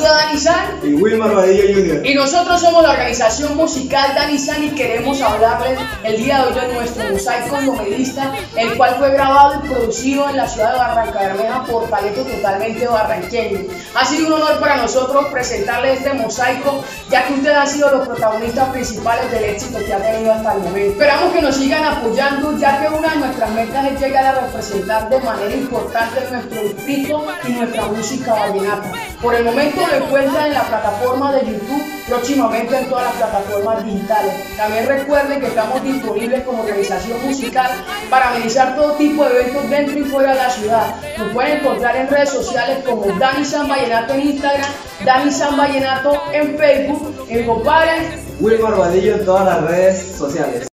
habla Dani San y Wilmar Vadillo Jr. y nosotros somos la organización musical Dani San y queremos hablarles el día de hoy de nuestro mosaico novelista, el cual fue grabado y producido en la ciudad de Barrancabermeja por talentos totalmente barranqueños. Ha sido un honor para nosotros presentarles este mosaico, ya que ustedes han sido los protagonistas principales del éxito que ha tenido hasta el momento. Esperamos que nos sigan apoyando, ya que una de nuestras metas es llegar a representar de manera importante nuestro distrito y nuestra música vallenata. Por el momento lo encuentran en la plataforma de YouTube, próximamente en todas las plataformas digitales. También recuerden que estamos disponibles como organización musical para amenizar todo tipo de eventos dentro y fuera de la ciudad. Nos pueden encontrar en redes sociales como Dani San Vallenato en Instagram, Dani San Vallenato en Facebook, en compadre Wilmar Vadillo en todas las redes sociales.